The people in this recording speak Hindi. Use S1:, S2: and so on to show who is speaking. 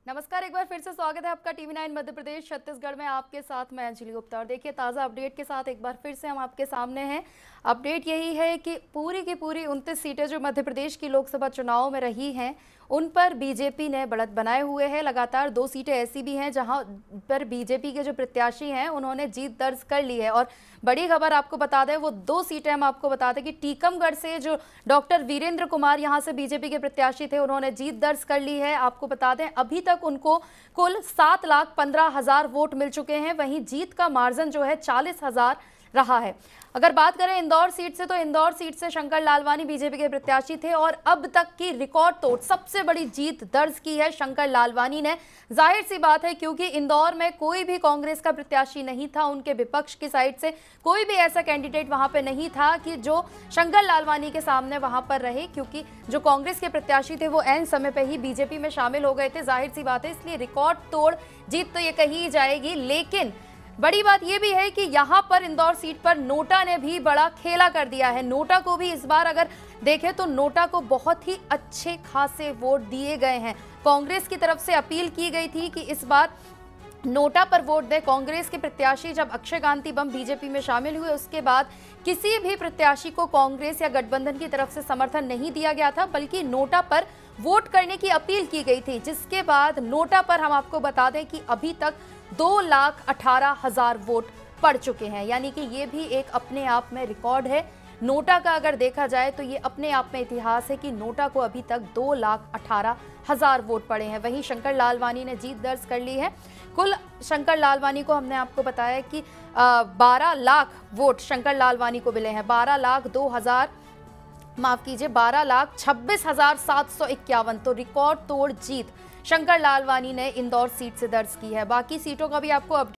S1: नमस्कार, एक बार फिर से स्वागत है आपका टीवी 9 मध्य प्रदेश छत्तीसगढ़ में। आपके साथ मैं अंजलि गुप्ता। और देखिए, ताज़ा अपडेट के साथ एक बार फिर से हम आपके सामने हैं। अपडेट यही है कि पूरी की पूरी 29 सीटें जो मध्य प्रदेश की लोकसभा चुनाव में रही हैं, उन पर बीजेपी ने बढ़त बनाए हुए है। लगातार 2 सीटें ऐसी भी हैं जहां पर बीजेपी के जो प्रत्याशी हैं उन्होंने जीत दर्ज कर ली है। और बड़ी खबर आपको बता दें, वो 2 सीटें हम आपको बता दें कि टीकमगढ़ से जो डॉक्टर वीरेंद्र कुमार यहां से बीजेपी के प्रत्याशी थे, उन्होंने जीत दर्ज कर ली है। आपको बता दें, अभी तक उनको कुल 7,15,000 वोट मिल चुके हैं। वहीं जीत का मार्जिन जो है 40,000 रहा है। अगर बात करें इंदौर सीट से, तो इंदौर सीट से शंकर लालवानी बीजेपी के प्रत्याशी थे और अब तक की रिकॉर्ड तोड़ सबसे बड़ी जीत दर्ज की है शंकर लालवानी ने। जाहिर सी बात है, क्योंकि इंदौर में कोई भी कांग्रेस का प्रत्याशी नहीं था, उनके विपक्ष की साइड से कोई भी ऐसा कैंडिडेट वहां पे नहीं था कि जो शंकर लालवानी के सामने वहां पर रहे, क्योंकि जो कांग्रेस के प्रत्याशी थे वो ऐन समय पर ही बीजेपी में शामिल हो गए थे। जाहिर सी बात है, इसलिए रिकॉर्ड तोड़ जीत तो ये कही जाएगी। लेकिन बड़ी बात यह भी है कि यहां पर इंदौर सीट पर नोटा ने भी बड़ा खेला कर दिया है। नोटा को भी इस बार अगर देखें तो नोटा को बहुत ही अच्छे खासे वोट दिए गए हैं। कांग्रेस की तरफ से अपील की गई थी कि इस बार नोटा पर वोट दे। कांग्रेस के प्रत्याशी जब अक्षय कांति बम बीजेपी में शामिल हुए, उसके बाद किसी भी प्रत्याशी को कांग्रेस या गठबंधन की तरफ से समर्थन नहीं दिया गया था, बल्कि नोटा पर वोट करने की अपील की गई थी। जिसके बाद नोटा पर हम आपको बता दें कि अभी तक 2,18,000 वोट पड़ चुके हैं, यानी कि ये भी एक अपने आप में रिकॉर्ड है। नोटा का अगर देखा जाए तो ये अपने आप में इतिहास है कि नोटा को अभी तक 2,18,000 वोट पड़े हैं। वहीं शंकर लालवानी ने जीत दर्ज कर ली है। कुल शंकर लालवानी को हमने आपको बताया कि 12 लाख वोट शंकर लालवानी को मिले हैं। 12,26,751, तो रिकॉर्ड तोड़ जीत शंकर लालवानी ने इंदौर सीट से दर्ज की है। बाकी सीटों का भी आपको